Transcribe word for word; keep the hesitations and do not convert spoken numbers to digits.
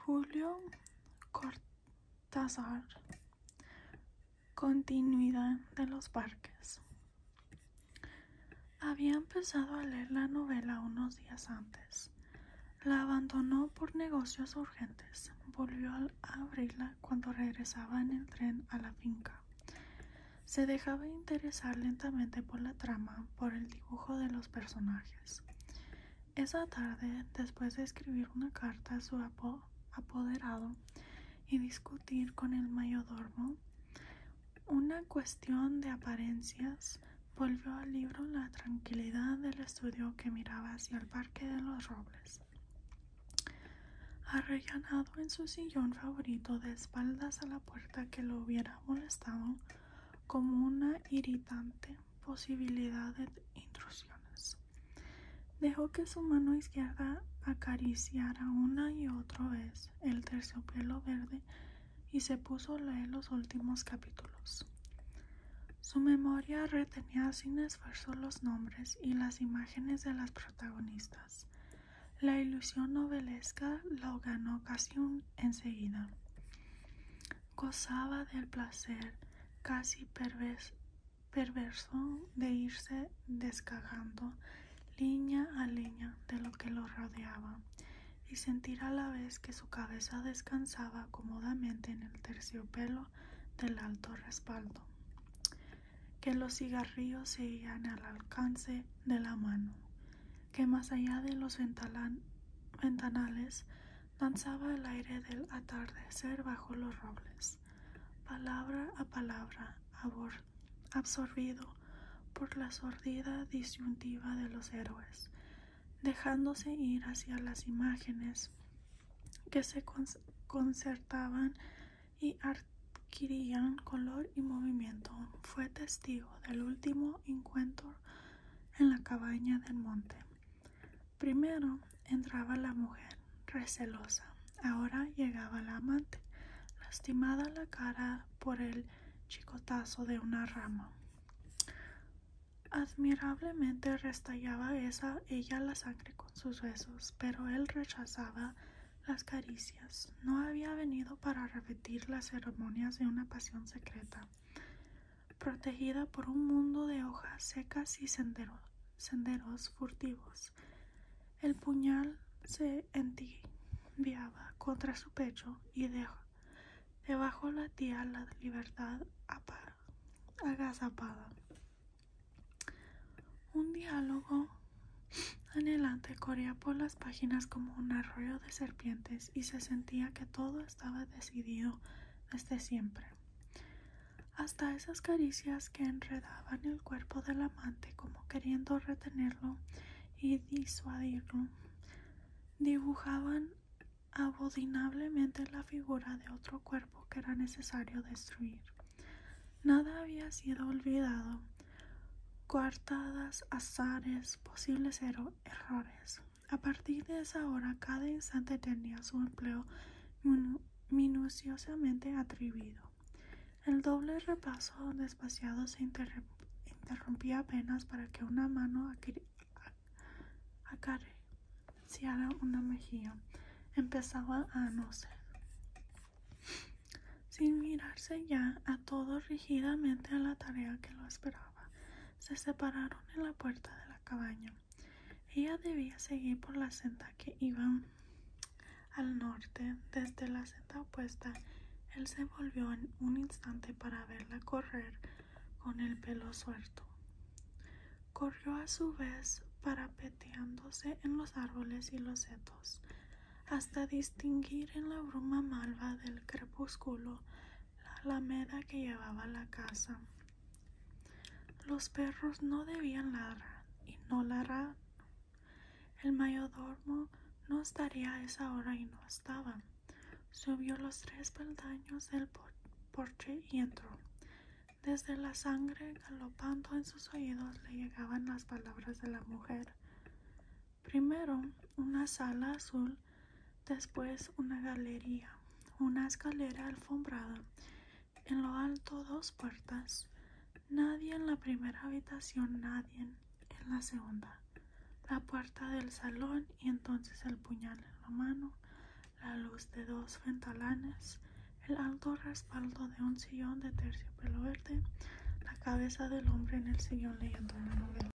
Julio Cortázar. Continuidad de los parques. Había empezado a leer la novela unos días antes. La abandonó por negocios urgentes. Volvió a abrirla cuando regresaba en el tren a la finca. Se dejaba interesar lentamente por la trama, por el dibujo de los personajes. Esa tarde, después de escribir una carta a su apo apoderado y discutir con el mayordomo una cuestión de apariencias, volvió al libro la tranquilidad del estudio que miraba hacia el Parque de los Robles. Arrellanado en su sillón favorito, de espaldas a la puerta que lo hubiera molestado como una irritante posibilidad de intrusiones, dejó que su mano izquierda acariciara una y otra vez el terciopelo verde y se puso a leer los últimos capítulos. Su memoria retenía sin esfuerzo los nombres y las imágenes de las protagonistas. La ilusión novelesca lo ganó casi un enseguida. Gozaba del placer casi perverso, perverso de irse descargando línea a línea de lo que lo rodeaba y sentir a la vez que su cabeza descansaba cómodamente en el terciopelo del alto respaldo, que los cigarrillos seguían al alcance de la mano, que más allá de los ventanales danzaba el aire del atardecer bajo los robles, palabra a palabra, absorbido por la sordida disyuntiva de los héroes, dejándose ir hacia las imágenes que se concertaban y adquirían color y movimiento. Fue testigo del último encuentro en la cabaña del monte. Primero entraba la mujer, recelosa. Ahora llegaba la amante, lastimada la cara por el chicotazo de una rama. Admirablemente restallaba esa ella la sangre con sus besos, pero él rechazaba las caricias. No había venido para repetir las ceremonias de una pasión secreta, protegida por un mundo de hojas secas y senderos, senderos furtivos. El puñal se entibiaba contra su pecho y de, debajo latía la libertad agazapada. Un diálogo anhelante corría por las páginas como un arroyo de serpientes y se sentía que todo estaba decidido desde siempre. Hasta esas caricias que enredaban el cuerpo del amante como queriendo retenerlo y disuadirlo, dibujaban abominablemente la figura de otro cuerpo que era necesario destruir. Nada había sido olvidado. Coartadas, azares, posibles errores. A partir de esa hora, cada instante tenía su empleo minu minuciosamente atribuido. El doble repaso despaciado se interrumpía apenas para que una mano acariciara una mejilla. Empezaba a no ser. Sin mirarse ya a todos rígidamente a la tarea que lo esperaba, se separaron en la puerta de la cabaña. Ella debía seguir por la senda que iba al norte. Desde la senda opuesta, él se volvió en un instante para verla correr con el pelo suelto. Corrió a su vez parapeteándose en los árboles y los setos, hasta distinguir en la bruma malva del crepúsculo la alameda que llevaba a la casa. Los perros no debían ladrar, y no ladraron. El mayordomo no estaría a esa hora y no estaba. Subió los tres peldaños del porche y entró. Desde la sangre galopando en sus oídos le llegaban las palabras de la mujer. Primero una sala azul, después una galería, una escalera alfombrada, en lo alto dos puertas. Nadie en la primera habitación, nadie en la segunda. La puerta del salón y entonces el puñal en la mano, la luz luz de dos ventalanes, el alto respaldo de un sillón de terciopelo verde, la cabeza del hombre en el sillón leyendo una novela.